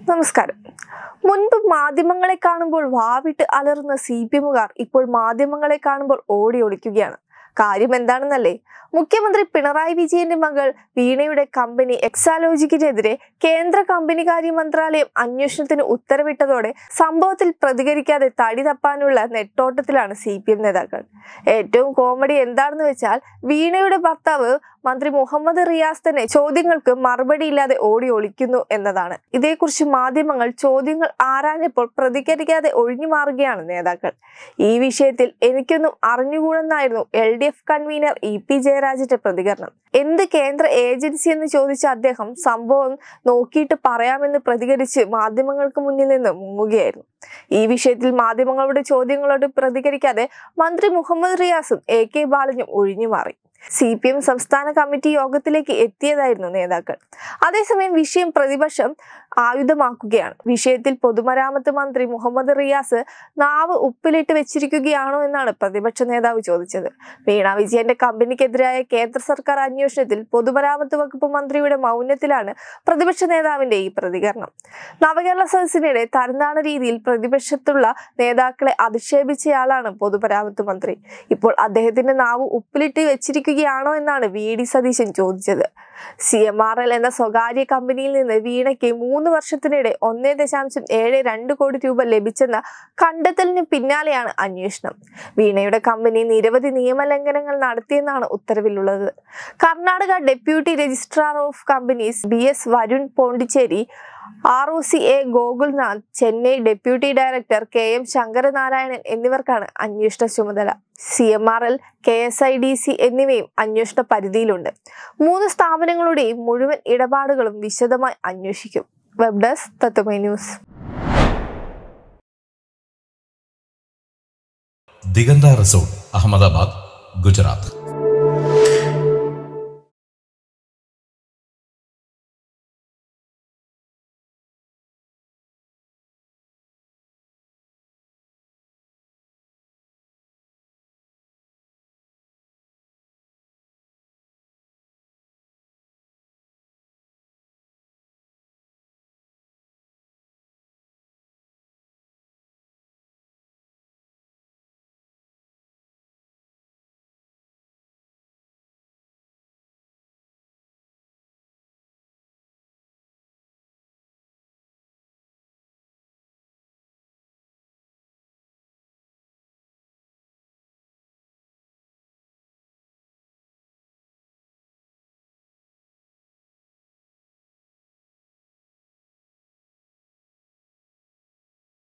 നമസ്കാരം. മുൻപ് മാധ്യമങ്ങളെ കാണുമ്പോൾ വാവിട്ട് അലറുന്ന CPM-കാർ ഇപ്പോൾ മാധ്യമങ്ങളെ കാണുമ്പോൾ ഓടി ഒളിക്കുകയാണ്. കാര്യം എന്താണെന്നല്ലേ? മുഖ്യമന്ത്രി പിണറായി വിജയന്റെ മകൾ വീണയുടെ കമ്പനി എക്സാലോജിക്കിനെതിരെ കേന്ദ്ര കമ്പനികാര്യ മന്ത്രാലയം അന്വേഷണത്തിന് ഉത്തരവിട്ടതോടെ സംഭവത്തിൽ പ്രതികരിക്കാതെ തടി തപ്പാനുള്ള നെട്ടോട്ടത്തിലാണ് CPM നേതാക്കൾ. ഏറ്റവും കോമഡി എന്താണെന്ന് വെച്ചാൽ, വീണയുടെ ഭർത്താവ് മന്ത്രി മുഹമ്മദ് റിയാസ് തന്നെ ചോദ്യങ്ങൾക്ക് മറുപടിയില്ലാതെ ഓടി ഒളിക്കുന്നു എന്നതാണ്. ഇതേക്കുറിച്ച് മാധ്യമങ്ങൾ ചോദ്യങ്ങൾ ആരാഞ്ഞപ്പോൾ പ്രതികരിക്കാതെ ഒഴിഞ്ഞു മാറുകയാണ് നേതാക്കൾ. ഈ വിഷയത്തിൽ എനിക്കൊന്നും അറിഞ്ഞുകൂടെന്നായിരുന്നു LDF കൺവീനർ EP ജയരാജന്റെ പ്രതികരണം. എന്ത് കേന്ദ്ര ഏജൻസി എന്ന് ചോദിച്ച അദ്ദേഹം സംഭവം നോക്കിയിട്ട് പറയാമെന്ന് പ്രതികരിച്ച് മാധ്യമങ്ങൾക്ക് മുന്നിൽ നിന്ന് മുങ്ങുകയായിരുന്നു. ഈ വിഷയത്തിൽ മാധ്യമങ്ങളുടെ ചോദ്യങ്ങളോട് പ്രതികരിക്കാതെ മന്ത്രി മുഹമ്മദ് റിയാസും AK ബാലനും ഒഴിഞ്ഞു മാറി. CPM സംസ്ഥാന കമ്മിറ്റി യോഗത്തിലേക്ക് എത്തിയതായിരുന്നു നേതാക്കൾ. അതേസമയം വിഷയം പ്രതിപക്ഷം ആയുധമാക്കുകയാണ്. വിഷയത്തിൽ പൊതുമരാമത്ത് മന്ത്രി മുഹമ്മദ് റിയാസ് നാവ് ഉപ്പിലിട്ട് വെച്ചിരിക്കുകയാണോ എന്നാണ് പ്രതിപക്ഷ നേതാവ് ചോദിച്ചത്. വീണ വിജയന്റെ കമ്പനിക്കെതിരായ കേന്ദ്ര സർക്കാർ അന്വേഷണത്തിൽ പൊതുമരാമത്ത് വകുപ്പ് മന്ത്രിയുടെ മൗനത്തിലാണ് പ്രതിപക്ഷ നേതാവിന്റെ ഈ പ്രതികരണം. നവകേരള സദസ്സിനിടെ തരംതാണ രീതിയിൽ പ്രതിപക്ഷത്തുള്ള നേതാക്കളെ അധിക്ഷേപിച്ചയാളാണ് പൊതുമരാമത്ത് മന്ത്രി. ഇപ്പോൾ അദ്ദേഹത്തിന്റെ നാവ് ഉപ്പിലിട്ട് വെച്ചിരിക്കുകയാണോ എന്നാണ് VD സതീശൻ ചോദിച്ചത്. CMRL എന്ന സ്വകാര്യ കമ്പനിയിൽ നിന്ന് വീണയ്ക്ക് 3 വർഷത്തിനിടെ 1.72 കോടി രൂപ ലഭിച്ചെന്ന കണ്ടെത്തലിന് പിന്നാലെയാണ് അന്വേഷണം. വീണയുടെ കമ്പനി നിരവധി നിയമലംഘനങ്ങൾ നടത്തിയെന്നാണ് ഉത്തരവിലുള്ളത്. Karnataka deputy registrar of companies BS Varun Pondicherry, ROCA Gokulnath, Chennai deputy director KM Sankaranarayanan എന്നിവർക്കാണ് അന്വേഷണ ചുമതല. CMRL, KSIDC എന്നിവയും അന്വേഷണ പരിധിയിലുണ്ട്. 3 സ്ഥാപനങ്ങളുടെയും മുഴുവൻ ഇടപാടുകളും വിശദമായി അന്വേഷിക്കും. Web desk Tatwamayi news. Diganta resort, Ahmedabad, Gujarat.